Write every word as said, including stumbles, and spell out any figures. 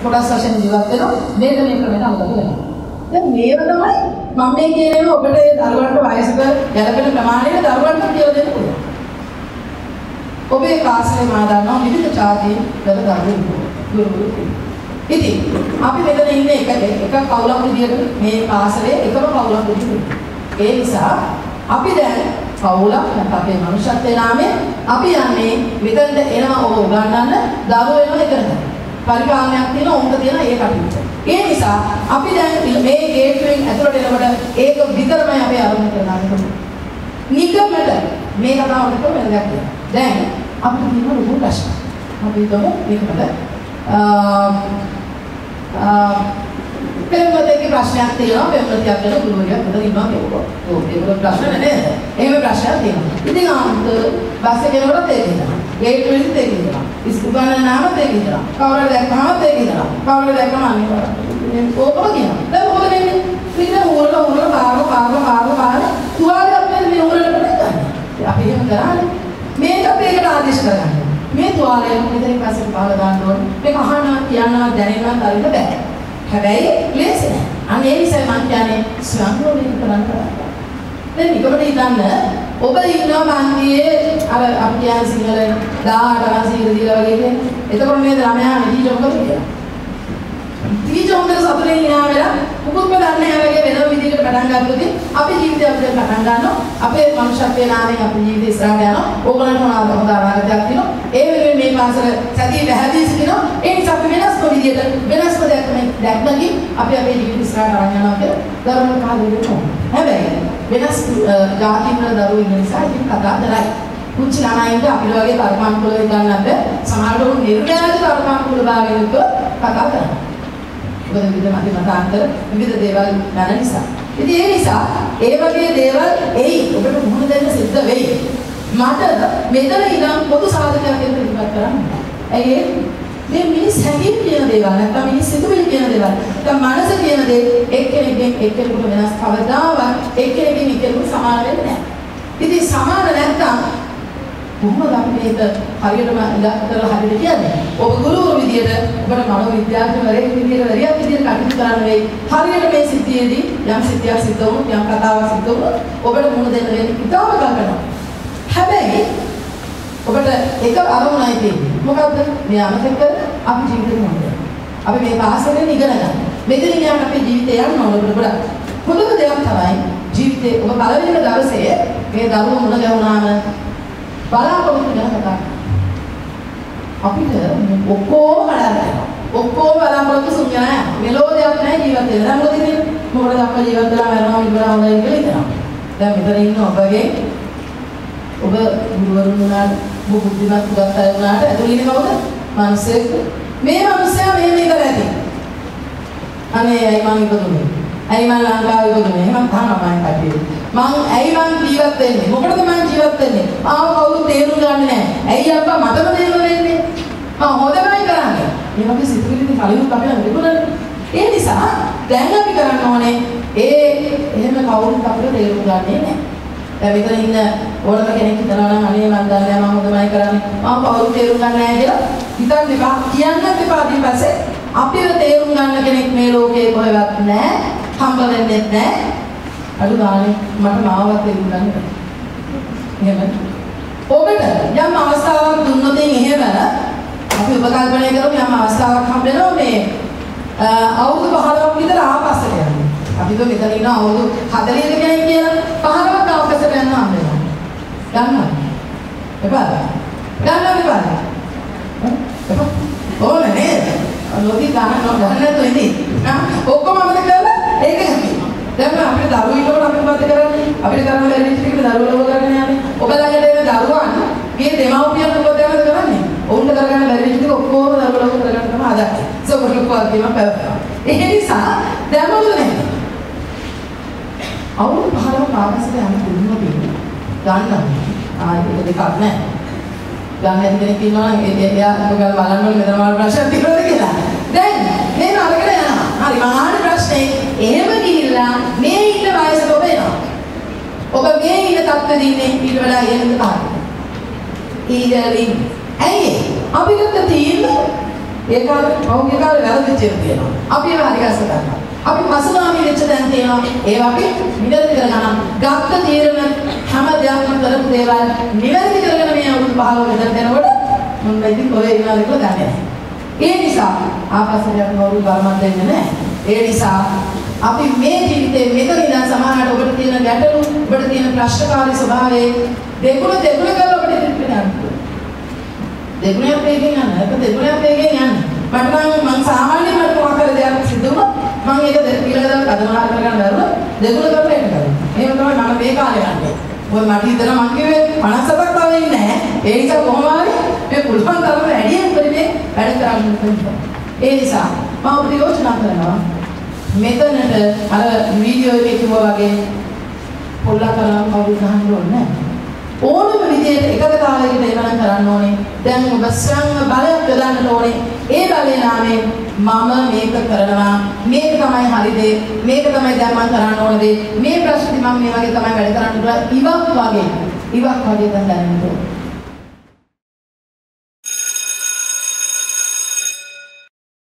කොටස් වශයෙන් ජීවත් වෙනවා. මේක මේ ක්‍රමයට අමතක වෙනවා. දැන් මේව තමයි මම මේ කියන්නේ ඔබට දරුවන්ට වයසට ගැළපෙන ප්‍රමාණයට දරුවන්ට කියලා දෙන්න පුළුවන්. ඔබේ කාස්ලේ මා දන්නවා විවිධ ජාතීන් වල දරුවෝ ඉතින් අපි මෙතන ඉන්නේ එක එක කවුලක් විදියට මේ කාස්ලේ එකම කවුලක් විදියට. ඒ නිසා අපි දැන් කවුලක් නැත්නම් අපේ මනුෂ්‍යත්වයේ නාමයෙන් අපි යන්නේ මෙතනට එනවා ඔබ උගන්වන්න දරුවෝ එනවා එකට. පරිපාලනයක් තියෙනවා උන්ට තියෙන ඒ කටයුත්ත. ඒ නිසා අපි දැන් මේ ගේට්වෙන් ඇතුළට එනකොට ඒක විතරමයි අපි ආරම්භ කරන්නේ. නිකමට මේ කතාවට කොහොමද දැක්කේ? දැන් අපිට තියෙන ලොකු ප්‍රශ්න. අපි හිතමු නිකමට අ අ පෙම්වතේගේ ප්‍රශ්නයක් තියෙනවා පෙම්වතියක් ගැන ගුරුවරයෙක් උඩ ඉන්නවා කියනවා. ඔව් ඒක ප්‍රශ්න නේද? එහෙම ප්‍රශ්නයක් තියෙනවා. ඉතින් ආන්ත බස් එකේ යනකොට තේරෙනවා. ගේට් වලින් තේරෙනවා. ඉස්කුගාන නාම තේරෙනවා. කවුරුද දැක්කම තේරෙනවා. කවුරුද දැක්කම අනිවාර්යයෙන් ඕකම කියනවා. දැන් මොකද වෙන්නේ? ඉතින් උරල උරල පාර පාර පාර පාර තුවාලේ අපේ මේ උරලට ගන්න. අපි එහෙම කරන්නේ. මේක අපේකට ආදේශ කරගන්න. මේ තුවාලේ මෙතනින් පස්සේ පාල දාන්න ඕනේ. මේක අහනවා කියනවා දැනෙනවා තරින්න බෑ. හැබැයි ලේසි නෑ. අනේ ඒ නිසා මම කියන්නේ ස්වයංක්‍රීය කරන්න කරා. දැන් නිකමට හිතන්න ඔබ ඉන්නවා මන්දියේ අර අපි කියන සිංහලෙන් දහඅට වසරේ දීලා වගේ කියන්නේ. එතකොට නේද ළමයා නිදි මොකද කියලා. ටීචර් හොඳට සතුටින් ඉන්නවා වෙලා මුකුත්ම දන්නේ නැහැ වගේ වෙනම විදිහකට පටන් ගත්තොත් අපි ජීවිතය අපිට පටන් ගන්නවා. අපේ මනුෂ්‍යත්වයේ නාමයෙන් අපි ජීවිතේ ඉස්සරහට යනවා. ඕගොල්ලන්ට මොනවාද හොඳ අනාගතයක් තියෙනවා. ඒ වෙනුවෙන් මේ පාසල සතිය පැහැදිලි සිටිනවා. ඒ නිසා අපි වෙනස්ම විදිහට වෙනස්ම දැක්මෙන් දැක්මකින් අපි අපේ ජීවිත ඉස්සරහට අරන් යනවා කියලා දරුවන්ට පහදා දෙනවා. හැබැයි වෙනස් ජාතින් වල දරුවෝ ඉන්න නිසා ඉතින් කතා දරයි. පුංචි ළමයින්ට අපිට වගේ කර්මානුකූලව ගන්නත් සමහරවිට උන් නිර්ණායක කර්මානුකූල භාවයෙන් කතා කරනවා. මොකද විවිධ මත මතාන්තර විවිධ දේවල් නැන නිසා. ඉතින් ඒ නිසා ඒ වගේ දේවල් එයි ඔබට මුහුණ දෙන්න සිද්ධ වෙයි. මට මෙතන ඉඳන් පොදු සාධකයක් එක්ක ඉදිරිපත් කරන්න. ඇයි මේ මිනිස් හැඟීම් කියන දේවල් නැත්නම් මිනිස් සිතුවිලි කියන දේවල් නැත්නම් මනස කියන දේ එක්කෙනෙක්ගෙන් එක්කෙනෙකුට වෙනස් කවදාවත් එක්කෙනෙක්ගෙන් එක්කෙනෙකුට සමාන වෙන්නේ නැහැ. ඉතින් සමාන නැත්නම් කොහොමද අපි මේක හරියටම ඉලක්ක කරලා හරියට කියන්නේ? ඔබ ගුරුවරු විදියට ඔබට මනෝ විද්‍යාඥවරයෙක් විදියට වැඩියක් විදියට කටයුතු කරන්න වෙයි. හරියට මේ සිද්ධියේදී යම් සිද්ධියක් සිද්ධ වුණොත් යම් කතාවක් සිද්ධ වුණොත් ඔබට මුණ දෙන්න වෙන්නේ ඉතාම කල්පනා. හැබැයි ඔබට එක අරමුණයි තියෙන්නේ. මොකද්ද? මේ අමතක කර අපි ජීවිතේ මොනවද? අපි මේ පාසලෙන් ඉගෙන ගන්න. මෙතනින් යන අපේ ජීවිතය යන්න ඕන ඔබට. පොදුම දෙයක් තමයි ජීවිතේ ඔබ පළවෙනිම දවසේ මේ දරුවෝ මුණ ගැහුණාම බලාපොරොත්තු වෙන කතා. අපිට ඔක්කොම කඩලා ඔක්කොම බලාපොරොත්තු සුන්‍ය නැහැ. මෙලෝ දෙයක් නැහැ ජීවිත වෙන. දැන් මොකද ඉතින් මොකද අපේ ජීවිත වෙලා මරනවා ඉවර හොඳයි කියලා හිතනවා. දැන් මෙතන ඉන්න ඔබගේ ඔබ ගුරුවරුන් වුණාට බුද්ධිමත් පුතත් අය වුණාට ඇතුළේ ඉන්නේ කවුද? මිනිස්සෙක්. මේ මිනිස්සයා මෙහෙම ඉඳලා ඇති. අනේ අයි මං ඉපදුනේ. ඇයි මං ලංකාවේ ඉපදුනේ? එහෙම තමයි මම කටියේ. මං ඇයි මං ජීවත් වෙන්නේ? මොකටද මං ජීවත් වෙන්නේ? ආව කවුරුත් තේරුම් ගන්නේ නැහැ. ඇයි අප්පා මටම තේරුම් වෙන්නේ? මං හොදමයි කරන්නේ. මේ වගේ සිතුවිලි ඉතින් කලිනුත් අපි අඳුරන්නේ. ඒ නිසා දැන් අපි කරන්න ඕනේ ඒ එහෙම කවුරුත් අපිට තේරුම් ගන්නේ නැහැ. දැන් මෙතන ඉන්න ඕනම කෙනෙක් හිතනවා නම් අනේ මං දන්නේ නැහැ මම හොදමයි කරන්නේ. මම කවුරුත් තේරුම් ගන්නේ නැහැ කියලා හිතන්න එපා. කියන්නත් එපා. ඊට පස්සේ අපිව තේරුම් ගන්න කෙනෙක් මේ ලෝකේ කොහෙවත් නැහැ. හම්බ වෙන්නේ නැහැ. අඩු ගානේ මට මාවත් තේරුම් ගන්න බැහැ. එහෙම. ඔබට යම් අවස්ථාවක් දුන්නොත් එහෙම අපි උපකල්පනය කරමු යම් අවස්ථාවක් හම්බ වෙනවා මේ අවුරුදු පහළොවක් විතර ආපස්සට යනවා. අපි તો මෙතන ඉන්න අවුරුදු හතළිහක කෙනෙක් කියලා පහළොවක් ආපස්සට යනවා හම්බ වෙනවා. ගන්නවා. එපාද? ගන්නවා එපාද? එපා. ඕනේ නේද? ලෝකේ ගන්න ගන්න නැතුව ඉන්නේ. ඔක්කොම අපිට කරලා ඒක හැමයි. දැන් අපේ දරුවෝ ඉන්නකොට අපි මොකද කරන්නේ? අපිට කරන්න බැරි විදිහට දරුවෝ ලෝක කරගෙන යන්නේ. ඔබ ළඟට එන දරුවන් මේ දෙමව්පියන් මොකද කරන්නේ? ඔවුන්ට කරගන්න බැරි විදිහට ඔක්කොම දරුවෝ ලෝක කරගන්න තමයි හදන්නේ. ඒක ඔක්කොම පැවැත්වෙනවා. ඒ නිසා දැන් මොකද වෙන්නේ? අවුරුදු පහළොව පාසලට යන්න දුන්නොත් ගන්නවා. ආයෙත් දෙකක් නැහැ. ගන්න කෙනෙක් ඉන්නවා නම් එයා මොකද බලන්න ඕනේ මෙතන වල ප්‍රශ්න තියෙනවද කියලා. දැන් මේ අරගෙන යනවා. හරි මහාන ප්‍රශ්නේ එහෙම ගිහිල්ලා මේ ඉන්න වයසට ඔබ එනවා. ඔබ මේ ඉන්න තත්ත්වෙදී ඉන්නේ ඊට වඩා ඉහළට පාරේ. ඊගලින් ඇයි අපිට තියෙන ඒ කාලේ පෞද්ගලික කාලේ වැරදිච්ච ඒවා තියෙනවා. අපි ඒවා හරි ගැස්ස ගන්නවා. අපි පසුගාමී වෙච්ච දැන් තියෙනවා. ඒවා අපි නිවැරදි කරගන්න. ගත්ත තීරණ හැම දෙයක්ම කරපු දේවල් නිවැරදි කරගෙන මේ අවුරුදු පහළොව විතර දෙනකොට මම ඉතින් ඔය ඉන්නවා කියලා දන්නේ නැහැ. ඒ නිසා ආපස්සට යන කවුරු ගමන් දෙන්නේ නැහැ. ඒ නිසා අපි මේ ජීවිතේ මෙතන ඉඳන් සමානට ඔබට තියෙන ගැටලු, ඔබට තියෙන ප්‍රශ්නකාරී ස්වභාවයේ දෙගුණ දෙගුණ කරලා ඔබට ඉදිරියට යන්න. දෙගුණයක් වේගෙන් යන්න. ඒක දෙගුණයක් වේගෙන් යන්න. මට නම් මම සාමාන්‍යයෙන් මට මොකක් හරි දෙයක් සිද්ධ වුණොත් මම ඒක ඊළඟට කඩමාර කරගන්න බැරුව දෙගුණ කරලා එන්න කරනවා. එහෙම තමයි මම මේ කාලේ යන්නේ. ඔය මට හිතන මං කිව්වේ පනස් හතක් තව ඉන්නේ නැහැ. ඒ නිසා කොහොම හරි මේ පුළුවන් තරම වැඩියෙන් පරිමේ වැඩ කරන්න ඕනේ. ඒ නිසා මම ඔබට යෝජනා කරනවා මෙතනට අර වීඩියෝ එකේ කිව්වා වගේ පොල්ලා කරලා කවුරු ගහන්න ඕනේ නැහැ. ඕනම විදියට එකකතාවයකට එවනම් කරන්න ඕනේ. දැන් ඔබ සංග බලයක් යොදන්න ඕනේ. ඒ බලේ නාමයෙන් මම මේක කරනවා. මේක තමයි හරි දේ. මේක තමයි දැන් මම කරන්න ඕන දේ. මේ ප්‍රශ්නේ මම මේ වගේ තමයි වැඩ කරන්න කියලා ඉවක් වගේ ඉවක් වගේ දැන් දැනන්න ඕනේ.